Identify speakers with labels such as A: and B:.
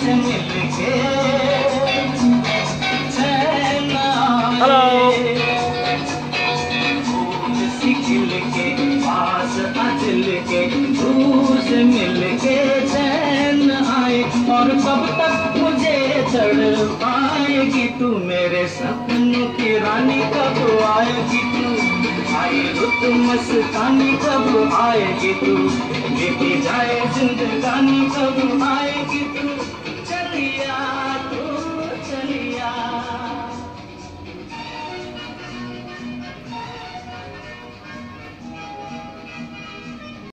A: से मिलके चैन आए, फूल सी खिल के पास अजल के तू से मिलके चैन आए। और कब तक मुझे तड़ पाएगी तू, मेरे सपनों की रानी कब आएगी तू, आए रुत मस्तानी कब आएगी तू, बीती जाए जिंदगानी कब आएगी।